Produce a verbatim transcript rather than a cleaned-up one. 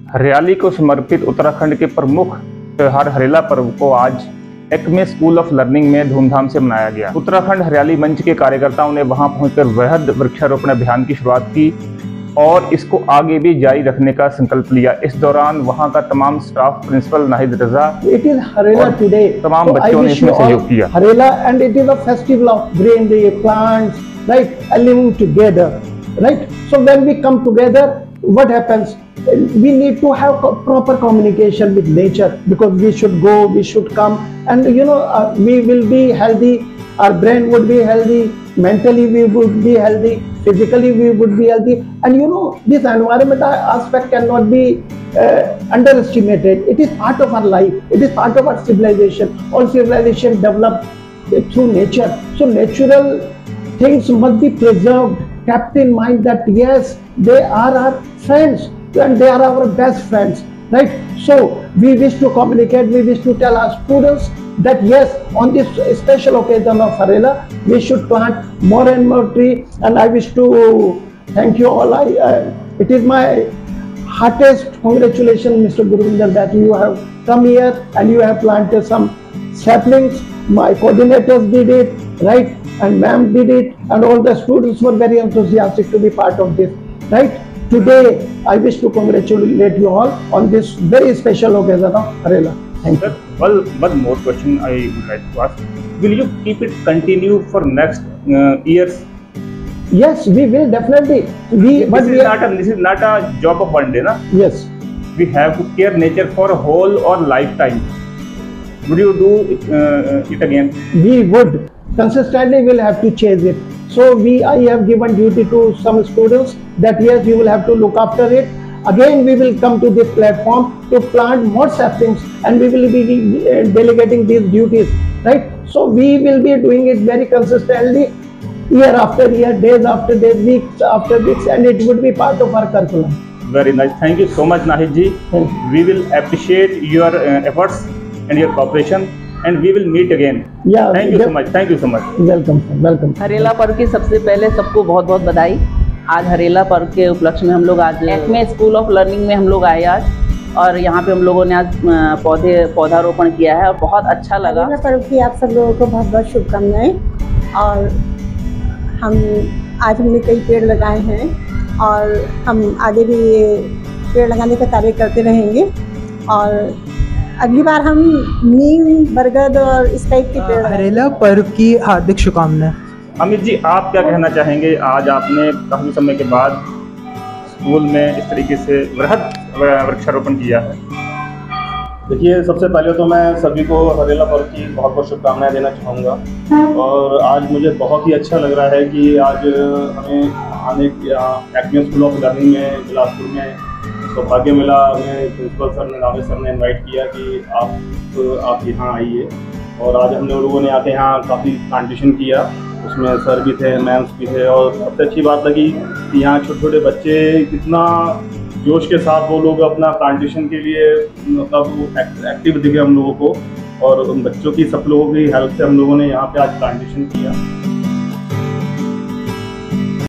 हरियाली को समर्पित उत्तराखंड के प्रमुख त्योहार हरेला पर्व को आज एक्मे स्कूल ऑफ लर्निंग में धूमधाम से मनाया गया। उत्तराखंड हरियाली मंच के कार्यकर्ताओं ने वहां पहुंचकर वृहद वृक्षारोपण अभियान की शुरुआत की और इसको आगे भी जारी रखने का संकल्प लिया। इस दौरान वहां का तमाम staff, principal Nahid Raza, it is Harela today, तमाम बच्चों ने इसमें सहयोग किया। Harela and it is a festival of greenery, plants, right, living together, right. So when we come together, what happens? We need to have proper communication with nature, because we should go, we should come, and you know uh, we will be healthy, our brain would be healthy, mentally we would be healthy, physically we would be healthy, and you know this environmental aspect cannot be uh, underestimated. It is part of our life, it is part of our civilization. All civilization developed through nature, so natural things must be preserved, kept in mind that yes, they are our friends and they are our best friends, right? So we wish to communicate, we wish to tell our students that yes, on this special occasion of Harela, we should plant more and more tree. And I wish to thank you all. I, uh, it is my heartiest congratulations, Mister Gurvinder, that you have come here and you have planted some saplings. My coordinators did it, right? And ma'am did it, and all the students were very enthusiastic to be part of this, right? Today, I wish to congratulate you all on this very special occasion of Harela. Thank you. Well, one more question I would like to ask. Will you keep it continue for next uh, years? Yes, we will definitely. We, this, but is we not a, this is not a job of one day, na? Yes. We have to care nature for a whole or lifetime. Would you do uh, it again? We would. Consistently will have to chase it. So we, I have given duty to some students that yes, you will have to look after it. Again, we will come to this platform to plant more saplings, and we will be uh, delegating these duties, right? So we will be doing it very consistently, year after year, days after days, weeks after weeks, and it would be part of our curriculum. Very nice. Thank you so much, Nahid ji. We will appreciate your uh, efforts and your cooperation. And we will meet again. Yeah. Thank you so much. Thank you so much. Welcome. Welcome. Harela पर्व की सबसे पहले सबको बहुत बहुत बधाई। आज हरेला पर्व के उपलक्ष्य में हम लोग आज एक्मे स्कूल ऑफ लर्निंग में हम लोग आए आज, और यहाँ पे हम लोगों ने आज पौधे पौधारोपण किया है और बहुत अच्छा लगा। हरेला पर्व की आप सब लोगों को बहुत बहुत शुभकामनाएं। और हम आज हमने कई पेड़ लगाए हैं और हम आगे भी पेड़ लगाने का कार्य करते रहेंगे, और अगली बार हम नीम, बरगद और इस टाइप के पेड़। हरेला पर्व की हार्दिक शुभकामनाएं। अमित जी, आप क्या कहना चाहेंगे? आज आपने काफ़ी समय के बाद स्कूल में इस तरीके से वृहद वृक्षारोपण किया है। देखिए, सबसे पहले तो मैं सभी को हरेला पर्व की बहुत बहुत शुभकामनाएं देना चाहूँगा, और आज मुझे बहुत ही अच्छा लग रहा है कि आज हमें आने एक्मे स्कूल ऑफ लर्निंग में बिलासपुर में सौभाग्य तो मिला। हमें प्रिंसिपल सर ने, नावे सर ने इनवाइट किया कि आप तो आप यहाँ आइए, और आज हम लोगों ने आके यहाँ काफ़ी प्लांटेशन किया। उसमें सर भी थे, मैम्स भी थे, और सबसे अच्छी बात लगी कि यहाँ छोटे छोटे बच्चे कितना जोश के साथ वो लोग अपना प्लांटेशन के लिए मतलब एक्टिव दिखे हम लोगों को, और उन बच्चों की सब लोगों की हेल्प से हम लोगों ने यहाँ पे आज प्लांटेशन किया।